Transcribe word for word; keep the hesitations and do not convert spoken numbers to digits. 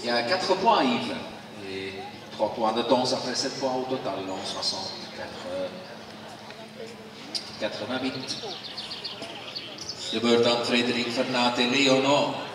Il y a quatre points Yves. Et trois points de temps, ça fait sept points au total. Donc soixante-quatre, quatre-vingt-huit. De beurt aan Frederik Vernate Leonor.